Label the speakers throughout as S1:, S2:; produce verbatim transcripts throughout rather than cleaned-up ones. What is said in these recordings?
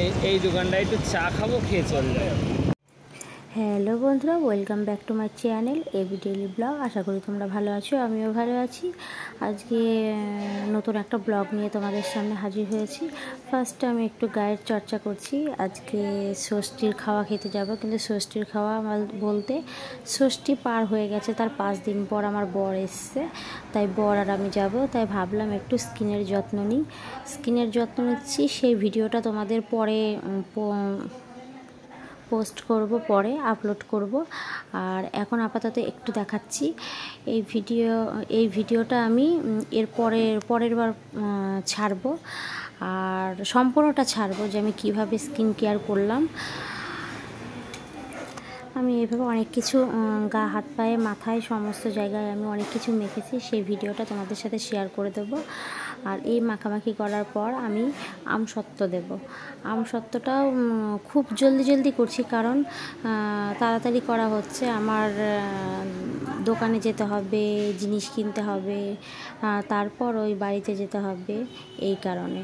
S1: এই দোকানটায় একটু চা খাবো, খেয়ে চলে যাবো।
S2: হ্যালো বন্ধুরা, welcome back to my channel AB daily blog. আশা করি তোমরা ভালো আছো, আমিও ভালো আছি। আজকে নতুন একটা ব্লগ নিয়ে তোমাদের সামনে হাজির হয়েছি। ফার্স্টে আমি একটু গায়ের চর্চা করছি। আজকে ষষ্ঠীর খাওয়া খেতে যাব, কিন্তু ষষ্ঠীর খাওয়া আমার বলতে ষষ্ঠী পার হয়ে গেছে, তার পাঁচ দিন পর আমার বর এসছে, তাই বর আর আমি যাব। তাই ভাবলাম একটু স্কিনের যত্ন নিই। স্কিনের যত্ন নিচ্ছি, সেই ভিডিওটা তোমাদের পরে পোস্ট করব, পরে আপলোড করব। আর এখন আপাতত একটু দেখাচ্ছি। এই ভিডিও এই ভিডিওটা আমি এর পরের পরের বার ছাড়বো, আর সম্পূর্ণটা ছাড়বো যে আমি কিভাবে স্কিন কেয়ার করলাম। আমি এইভাবে অনেক কিছু গা হাত পায়ে মাথায় সমস্ত জায়গায় আমি অনেক কিছু মেখেছি, সেই ভিডিওটা তোমাদের সাথে শেয়ার করে দেব। আর এই মাখামাখি করার পর আমি আমসত্ত্ব দেব। আমসত্ত্বটাও খুব জলদি জলদি করছি, কারণ তাড়াতাড়ি করা হচ্ছে। আমার দোকানে যেতে হবে, জিনিস কিনতে হবে, তারপর ওই বাড়িতে যেতে হবে, এই কারণে।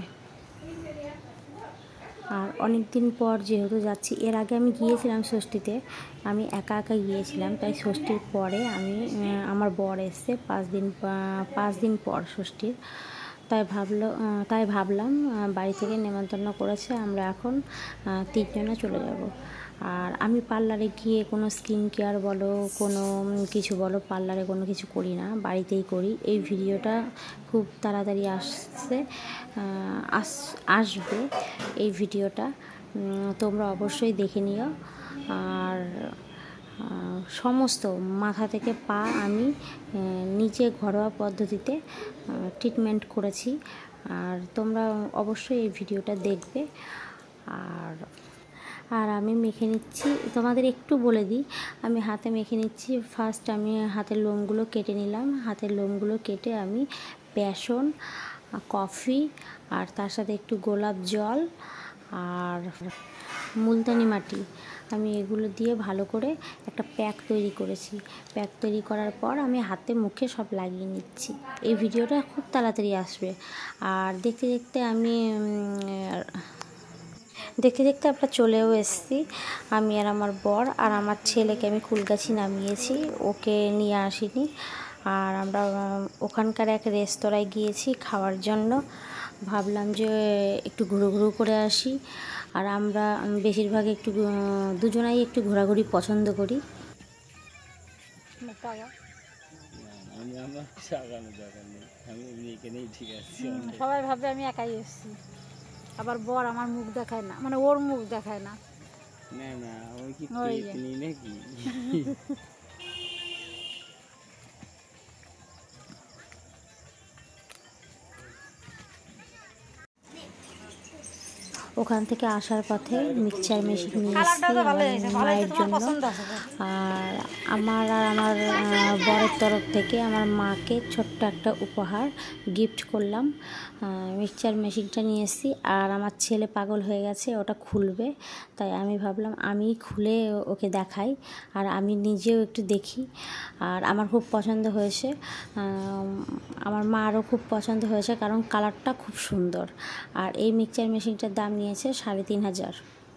S2: আর অনেক দিন পর যেহেতু যাচ্ছি, এর আগে আমি গিয়েছিলাম ষষ্ঠীতে, আমি একা একা গিয়েছিলাম। তাই ষষ্ঠীর পরে আমি আমার বর এসছে পাঁচ দিন পাঁচ দিন পর ষষ্ঠীর। তাই ভাবলো তাই ভাবলাম বাড়ি থেকে নেমন্তন্ন করেছে, আমরা এখন তিনজনে চলে যাব। আর আমি পার্লারে গিয়ে কোনো স্কিন কেয়ার বলো, কোনো কিছু বলো, পার্লারে কোনো কিছু করি না, বাড়িতেই করি। এই ভিডিওটা খুব তাড়াতাড়ি আসছে আস আসবে এই ভিডিওটা, তোমরা অবশ্যই দেখে নিও। আর সমস্ত মাথা থেকে পা আমি নিজে ঘরোয়া পদ্ধতিতে ট্রিটমেন্ট করেছি, আর তোমরা অবশ্যই এই ভিডিওটা দেখবে। আর আর আমি মেখে নিচ্ছি, তোমাদের একটু বলে দিই, আমি হাতে মেখে নিচ্ছি। ফার্স্ট আমি হাতের লোমগুলো কেটে নিলাম। হাতের লোমগুলো কেটে আমি বেসন, কফি, আর তার সাথে একটু গোলাপ জল আর মুলতানি মাটি, আমি এগুলো দিয়ে ভালো করে একটা প্যাক তৈরি করেছি। প্যাক তৈরি করার পর আমি হাতে মুখে সব লাগিয়ে নিচ্ছি। এই ভিডিওটা খুব তাড়াতাড়ি আসবে। আর দেখতে দেখতে আমি দেখতে দেখতে আমরা চলেও এসেছি, আমি আর আমার বর। আর আমার ছেলেকে আমি কুলগাছি নামিয়েছি, ওকে নিয়ে আসিনি। আর আমরা ওখানকার এক রেস্তোরাঁয় গিয়েছি খাওয়ার জন্য। ভাবলাম যে একটু ঘুরু ঘুরু করে আসি। আর আমরা বেশিরভাগ একটু দুজনাই একটু ঘোরাঘুরি পছন্দ করি।
S3: সবাই ভাবে আমি একাই এসেছি, আবার বর আমার মুখ দেখায় না, মানে ওর মুখ দেখায় না।
S1: না না ওই কি পেতনি নাকি?
S2: ওখান থেকে আসার পথে মিক্সচার মেশিন নিয়ে এসেছি আমার মায়ের জন্য। আর আমার আর আমার বরের তরফ থেকে আমার মাকে ছোট্ট একটা উপহার গিফট করলাম। মিক্সচার মেশিনটা নিয়ে এসেছি, আর আমার ছেলে পাগল হয়ে গেছে, ওটা খুলবে। তাই আমি ভাবলাম আমি খুলে ওকে দেখাই, আর আমি নিজেও একটু দেখি। আর আমার খুব পছন্দ হয়েছে, আমার মারও খুব পছন্দ হয়েছে, কারণ কালারটা খুব সুন্দর। আর এই মিক্সচার মেশিনটার দাম নিয়েছে সাড়ে তিন হাজার।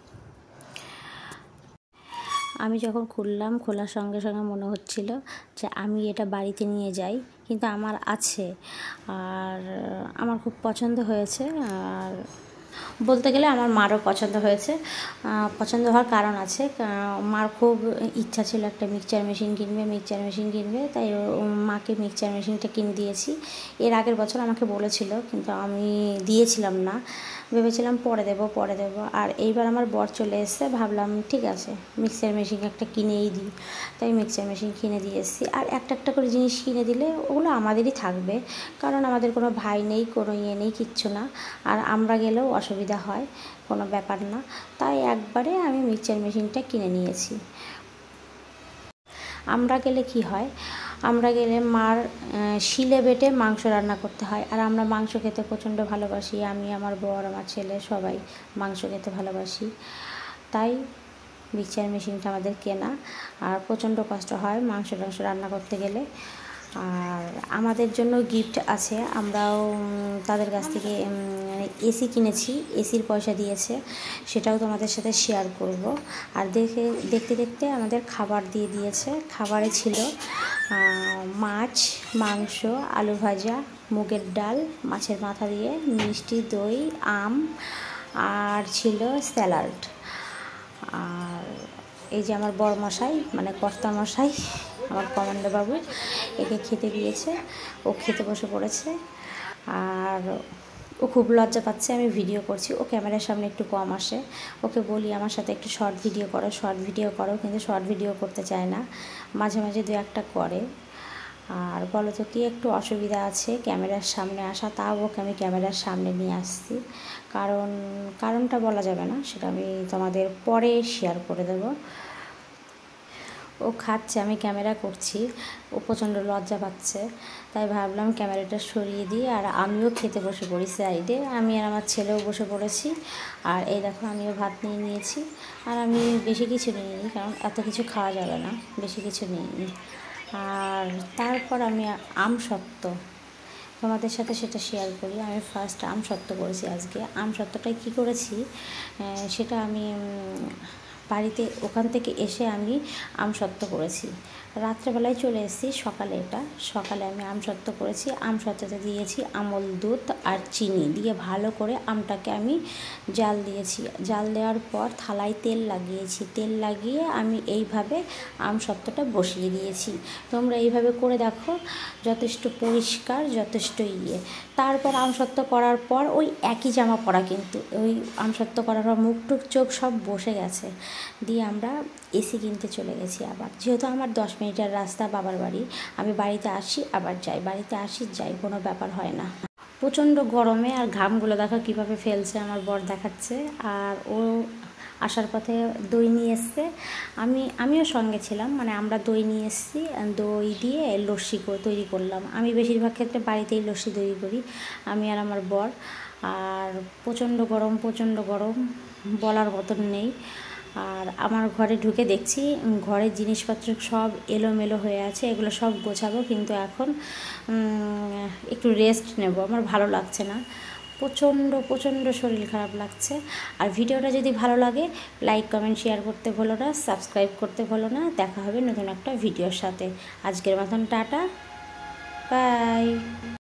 S2: আমি যখন খুললাম, খোলার সঙ্গে সঙ্গে মনে হচ্ছিল যে আমি এটা বাড়িতে নিয়ে যাই, কিন্তু আমার আছে। আর আমার খুব পছন্দ হয়েছে। আর বলতে গেলে আমার মারও পছন্দ হয়েছে। পছন্দ হওয়ার কারণ আছে, মার খুব ইচ্ছা ছিল একটা মিক্সচার মেশিন কিনবে মিক্সচার মেশিন কিনবে তাই মাকে মিক্সচার মেশিনটা কিনে দিয়েছি। এর আগের বছর আমাকে বলেছিল, কিন্তু আমি দিয়েছিলাম না, ভেবেছিলাম পরে দেবো পরে দেবো। আর এইবার আমার বর চলে এসছে, ভাবলাম ঠিক আছে মিক্সচার মেশিন একটা কিনেই দিই, তাই মিক্সচার মেশিন কিনে দিয়ে এসেছি। আর একটা একটা করে জিনিস কিনে দিলে ওগুলো আমাদেরই থাকবে, কারণ আমাদের কোনো ভাই নেই, কোনো ইয়ে নেই, কিচ্ছু না। আর আমরা গেলেও অসুবিধা হয়, কোনো ব্যাপার না। তাই একবারে আমি মিক্সচার মেশিনটা কিনে নিয়েছি। আমরা গেলে কি হয়, আমরা গেলে মার শিলে বেটে মাংস রান্না করতে হয়। আর আমরা মাংস খেতে প্রচণ্ড ভালোবাসি, আমি, আমার বর, আমার ছেলে সবাই মাংস খেতে ভালোবাসি। তাই মিক্সচার মেশিনটা আমাদের কেনা। আর প্রচণ্ড কষ্ট হয় মাংস টাংস রান্না করতে গেলে। আর আমাদের জন্য গিফট আছে, আমরাও তাদের কাছ থেকে এসি কিনেছি, এসির পয়সা দিয়েছে, সেটাও তোমাদের সাথে শেয়ার করব। আর দেখে দেখতে দেখতে আমাদের খাবার দিয়ে দিয়েছে। খাবারে ছিল মাছ, মাংস, আলু ভাজা, মুগের ডাল, মাছের মাথা দিয়ে, মিষ্টি, দই, আম, আর ছিল স্যালাড। আর এই যে আমার বড় মশাই মানে কর্তা মশাই, আমার কমান্ডো বাবু, একে খেতে দিয়েছে, ও খেতে বসে পড়েছে। আর ও খুব লজ্জা পাচ্ছে, আমি ভিডিও করছি, ও ক্যামেরার সামনে একটু কম আসে। ওকে বলি আমার সাথে একটু শর্ট ভিডিও করো, শর্ট ভিডিও করো, কিন্তু শর্ট ভিডিও করতে চায় না, মাঝে মাঝে দু একটা করে। আর বলো তো কি একটু অসুবিধা আছে ক্যামেরার সামনে আসা, তাও ওকে আমি ক্যামেরার সামনে নিয়ে আসছি। কারণ কারণটা বলা যাবে না, সেটা আমি তোমাদের পরে শেয়ার করে দেবো। ও খাচ্ছে, আমি ক্যামেরা করছি, ও প্রচণ্ড লজ্জা পাচ্ছে, তাই ভাবলাম ক্যামেরাটা সরিয়ে দিই। আর আমিও খেতে বসে পড়ি সাইডে, আমি আর আমার ছেলেও বসে পড়েছি। আর এই দেখো আমিও ভাত নিয়ে নিয়েছি, আর আমি বেশি কিছু নিইনি, কারণ এত কিছু খাওয়া যাবে না, বেশি কিছু নিইনি। আর তারপর আমি আমসত্ত্ব তোমাদের সাথে সেটা শেয়ার করি। আমি ফার্স্ট আমসত্ত্ব করেছি আজকে। আমসত্ত্বটাই কী করেছি সেটা আমি বাড়িতে ওখান থেকে এসে আমি আমসত্ত্ব করেছি। রাত্রেবেলায় চলে এসেছি, সকালে এটা সকালে আমি আমসত্ত্ব করেছি। আমসত্ত্বতে দিয়েছি আমল দুধ আর চিনি দিয়ে ভালো করে আমটাকে আমি জাল দিয়েছি। জাল দেওয়ার পর থালায় তেল লাগিয়েছি, তেল লাগিয়ে আমি এইভাবে আমসত্ত্বটা বসিয়ে দিয়েছি। তোমরা এইভাবে করে দেখো, যথেষ্ট পরিষ্কার, যথেষ্ট ইয়ে। তারপর আমসত্ত্ব করার পর ওই একই জামা পরা, কিন্তু ওই আমসত্ত্ব করার পর মুখ টুক চোখ সব বসে গেছে, দিয়ে আমরা এসি কিনতে চলে গেছি। আবার যেহেতু আমার দশ মিনিটের রাস্তা বাবার বাড়ি, আমি বাড়িতে আসি আবার যাই, বাড়িতে আসি যাই, কোনো ব্যাপার হয় না। প্রচণ্ড গরমে আর ঘামগুলো দেখো কীভাবে ফেলছে, আমার বর দেখাচ্ছে। আর ও আসার পথে দই নিয়ে এসছে, আমি আমিও সঙ্গে ছিলাম, মানে আমরা দই নিয়ে এসেছি, দই দিয়ে লস্যি তৈরি করলাম। আমি বেশিরভাগ ক্ষেত্রে বাড়িতেই লস্যি তৈরি করি, আমি আর আমার বর। আর প্রচণ্ড গরম, প্রচণ্ড গরম, বলার মতন নেই। আর আমার ঘরে ঢুকে দেখছি ঘরের জিনিসপত্র সব এলোমেলো হয়ে আছে, এগুলো সব গোছাবো, কিন্তু এখন একটু রেস্ট নেব, আমার ভালো লাগছে না, প্রচণ্ড প্রচণ্ড শরীর খারাপ লাগছে। আর ভিডিওটা যদি ভালো লাগে লাইক কমেন্ট শেয়ার করতে ভুলো না, সাবস্ক্রাইব করতে ভুলো না। দেখা হবে নতুন একটা ভিডিওর সাথে। আজকের মতন টাটা, বাই।